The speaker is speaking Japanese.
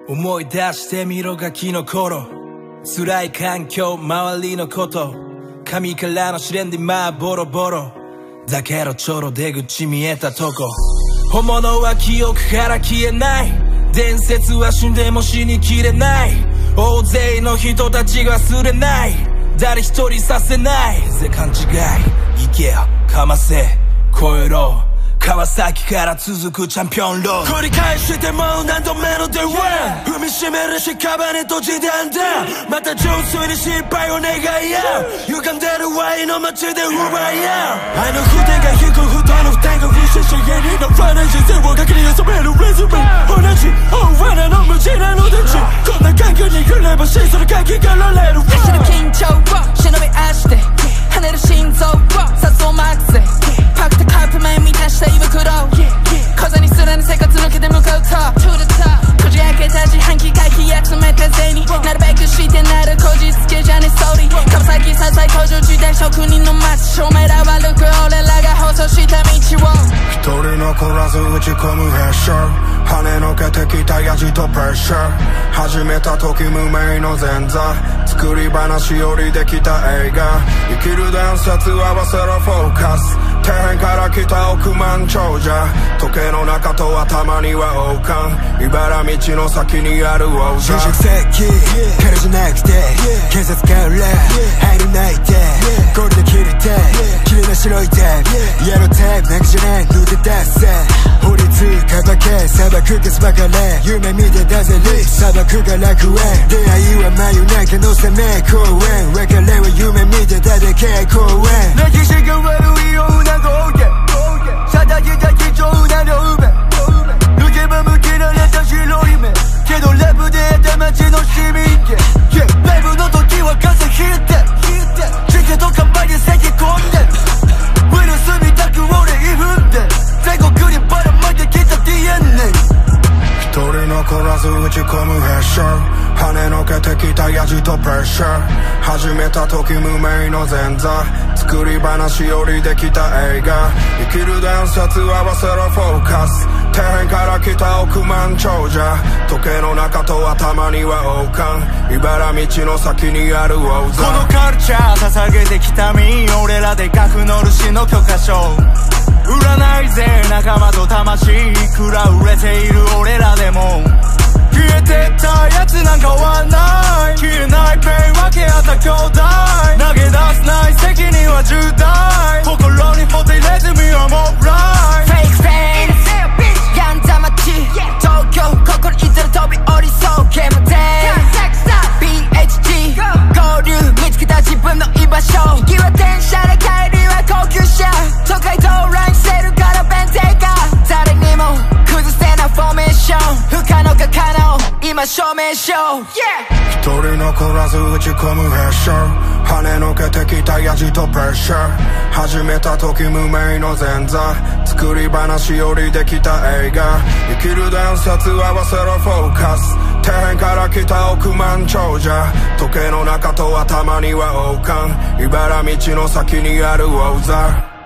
思い出してみろガキの頃辛い環境周りのこと神からの試練でまあボロボロだけどちょろ出口見えたとこ本物は記憶から消えない伝説は死んでも死にきれない大勢の人たちが忘れない誰一人させないぜ勘違い行けよかませ超えろ川崎から続くチャンピオンロード繰り返しても何度目の出会い踏みしめる屍と時短だまた純粋に失敗を願い合う歪んでるワインの街で奪い合う愛の筆が引く負担の負担が不死者家にのファナ人生を限り休めるレズメ同じ大罠の無知なのでちこんな環境に来れば死その鍵かられる走る緊張を忍び足して跳ねる心臓を誘うマックスパクってカップ麺満たした胃袋風にすらぬ生活抜けて向かうとこじ開けた自販機回帰集めた銭なるべくしてなるこじつけじゃね総理川崎さ最工場時代職人の街照明らは歩く俺らが放送した道を一人残らず打ち込むヘッシャー跳ねのけてきたヤジとプレッシャー始めた時無名の前座作り話よりできた映画生きる伝説合わせろフォーカス底辺から来た億万長者時計の中と頭には王冠茨道の先にある王座就職先彼じゃなくて警察から入るないでゴールで切れて綺麗な白いテープイエローテープなんかじゃねえ抜け出せ法律かばけ砂漠かすばかれ夢見てたぜリ砂漠が楽園出会いは真夜中の攻め公園別れは夢見てただけ公園歴史が悪いような合計定めた貴重な両目抜けば向けられた白い目けどラブで得た街の市民権ライブの時は風引いてチケット完売で咳込んでウイルスみたく俺イフンで全国にばらまいてきた DNA 一人残らず打ち込むヘッシャー跳ねのけてきたヤジとプレッシャー始めた時無名の前座作り話よりできた映画生きる伝説合わせろフォーカス底辺から来た億万長者時計の中と頭には王冠茨道の先にある王座このカルチャー捧げてきた身俺らで書くのルの教科書占いぜ仲間と魂食らうれている俺らでも消えてったやつなんかはない消えないペン分け合った兄弟投げ出すない責任は重大心に持って入れてみはもうライフェイクフェイスやんだ街東京心いずれ飛び降りそう煙で BHG 合流見つけた自分の居場所行きは電車で帰りは高級車都会道ラインしてるから弁天が誰にも崩せないフォーメーション不可能が可能今証明しよう一人残らず打ち込むヘッシャー跳ねのけてきたヤジとプレッシャー始めた時無名の前座作り話よりできた映画生きる伝説合わせろフォーカス底辺から来た億万長者時計の中と頭には王冠茨道の先にある王座